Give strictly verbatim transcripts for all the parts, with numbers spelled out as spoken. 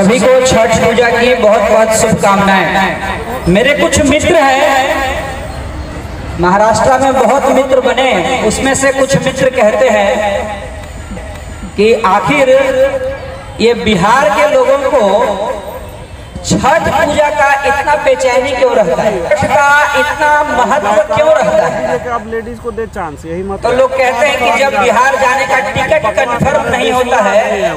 सभी को छठ पूजा की बहुत बहुत शुभकामनाएं। मेरे कुछ मित्र हैं महाराष्ट्र में, बहुत मित्र बने, उसमें से कुछ मित्र कहते हैं कि आखिर ये बिहार के लोगों को छठ पूजा का इतना बेचैनी क्यों रहता है, छठ का इतना महत्व क्यों रहता है। आप लेडीज को दे चांस, यही मत। तो लोग कहते हैं कि जब बिहार जाने का टिकट कंफर्म नहीं होता है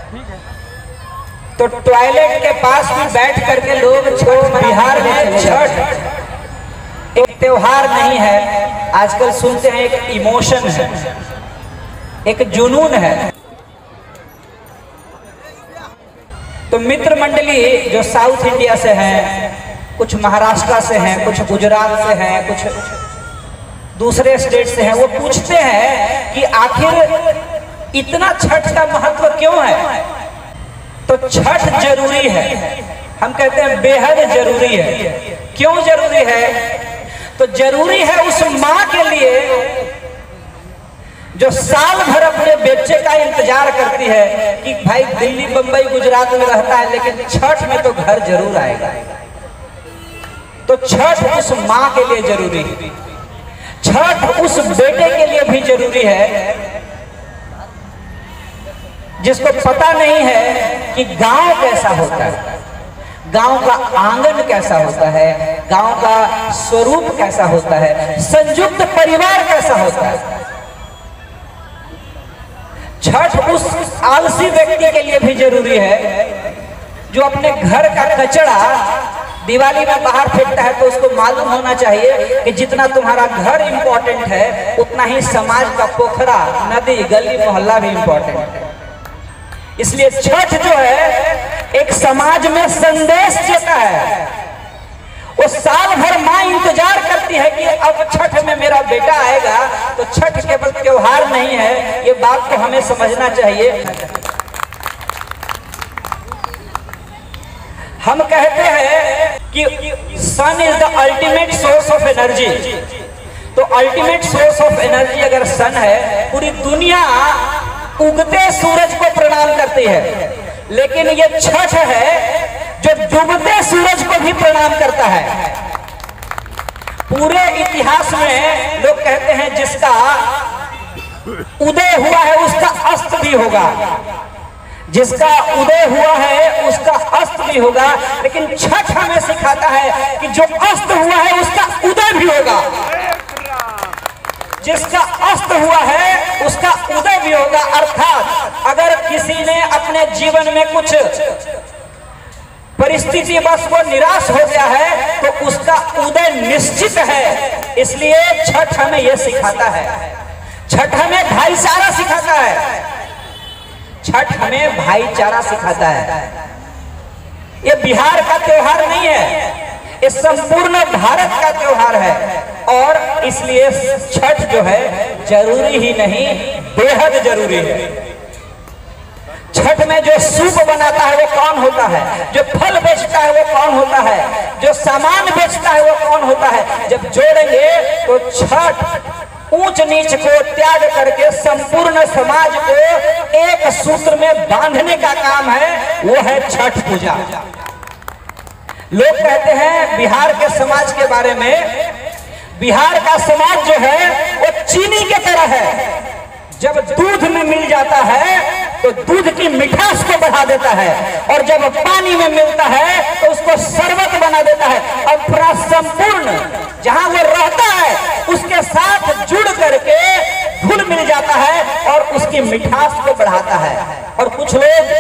तो टॉयलेट के पास भी बैठ करके लोग बिहार में छठ एक त्योहार नहीं है, आजकल सुनते हैं एक इमोशन है, एक जुनून है। तो मित्र मंडली जो साउथ इंडिया से हैं, कुछ महाराष्ट्र से हैं, कुछ गुजरात से हैं, कुछ दूसरे स्टेट से हैं, वो पूछते हैं कि आखिर इतना छठ का महत्व क्यों है। तो छठ जरूरी है, हम कहते हैं बेहद जरूरी है। क्यों जरूरी है? तो जरूरी है उस माँ के लिए जो साल भर अपने बच्चे का इंतजार करती है कि भाई दिल्ली बंबई गुजरात में रहता है लेकिन छठ में तो घर जरूर आएगा। तो छठ उस माँ के लिए जरूरी है, छठ उस बेटे के लिए भी जरूरी है जिसको पता नहीं है कि गांव कैसा होता है, गांव का आंगन कैसा होता है, गांव का स्वरूप कैसा होता है, संयुक्त परिवार कैसा होता है। छठ उस आलसी व्यक्ति के लिए भी जरूरी है जो अपने घर का कचरा दिवाली में बाहर फेंकता है। तो उसको मालूम होना चाहिए कि जितना तुम्हारा घर इंपॉर्टेंट है उतना ही समाज का पोखरा, नदी, गली, मोहल्ला भी इंपॉर्टेंट है। इसलिए छठ जो है एक समाज में संदेश देता है। वो साल भर माँ इंतजार करती है कि अब छठ में मेरा बेटा आएगा। तो छठ केवल त्योहार नहीं है, ये बात को हमें समझना चाहिए। हम कहते हैं कि sun is the ultimate source of energy. तो अल्टीमेट सोर्स ऑफ एनर्जी अगर सन है, पूरी दुनिया उगते सूरज को प्रणाम करती है, लेकिन ये छठ है जो डूबते सूरज को भी प्रणाम करता है। पूरे इतिहास में लोग कहते हैं जिसका उदय हुआ है उसका अस्त भी होगा, जिसका उदय हुआ है उसका अस्त भी होगा। लेकिन छठ हमें सिखाता है कि जो अस्त हुआ है उसका उदय भी होगा, जिसका अस्त हुआ है उसका उदय भी होगा। अर्थात अगर किसी ने अपने जीवन में कुछ परिस्थिति बस वो निराश हो गया है तो उसका उदय निश्चित है। इसलिए छठ हमें यह सिखाता है, छठ हमें भाईचारा सिखाता है, छठ हमें भाईचारा सिखाता है। ये बिहार का त्योहार नहीं है, ये संपूर्ण भारत का त्योहार है। और इसलिए छठ जो है जरूरी ही नहीं, बेहद जरूरी है। छठ में जो सूप बनाता है वो कौन होता है, जो फल बेचता है वो कौन होता है, जो सामान बेचता है वो कौन होता है। जब जोड़ेंगे तो छठ ऊंच नीच को त्याग करके संपूर्ण समाज को एक सूत्र में बांधने का काम है, वो है छठ पूजा। लोग कहते हैं बिहार के समाज के बारे में, बिहार का समाज जो है वो चीनी के तरह है, जब दूध में मिल जाता है तो दूध की मिठास को बढ़ा देता है, और जब पानी में मिलता है तो उसको शरबत बना देता है। और पूरा संपूर्ण जहां वो रहता है उसके साथ जुड़ करके घुल मिल जाता है और उसकी मिठास को बढ़ाता है। और कुछ लोग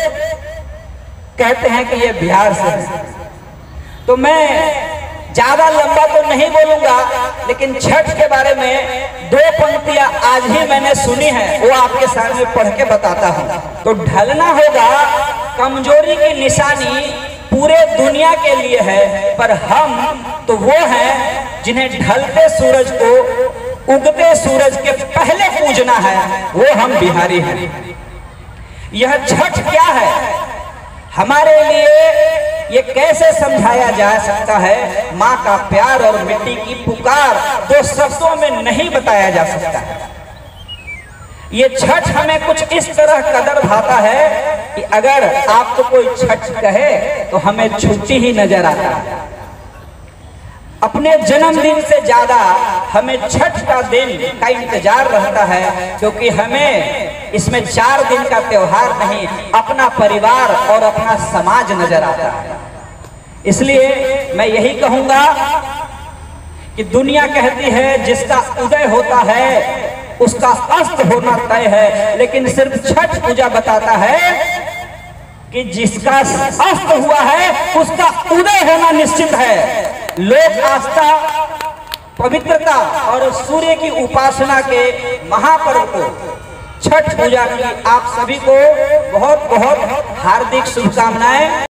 कहते हैं कि ये बिहार से है। तो मैं ज्यादा लंबा तो नहीं बोलूंगा, लेकिन छठ के बारे में दो पंक्तियां आज ही मैंने सुनी है, वो आपके सामने पढ़ के बताता हूं। तो ढलना होगा कमजोरी की निशानी पूरे दुनिया के लिए है, पर हम तो वो हैं जिन्हें ढलते सूरज को उगते सूरज के पहले पूजना है, वो हम बिहारी हैं। यह छठ क्या है हमारे लिए, ये कैसे समझाया जा सकता है? माँ का प्यार और मिट्टी की पुकार दो शब्दों में नहीं बताया जा सकता है। ये छठ हमें कुछ इस तरह कदर भाता है कि अगर आपको कोई छठ कहे तो हमें छुट्टी ही नजर आता है। अपने जन्मदिन से ज्यादा हमें छठ का दिन का इंतजार रहता है, क्योंकि हमें इसमें चार दिन का त्योहार नहीं, अपना परिवार और अपना समाज नजर आता है। इसलिए मैं यही कहूंगा कि दुनिया कहती है जिसका उदय होता है उसका अस्त होना तय है, लेकिन सिर्फ छठ पूजा बताता है कि जिसका अस्त हुआ है उसका उदय होना निश्चित है। लोक आस्था, पवित्रता और सूर्य की उपासना के महापर्व को छठ पूजा की आप सभी को बहुत बहुत हार्दिक शुभकामनाएं।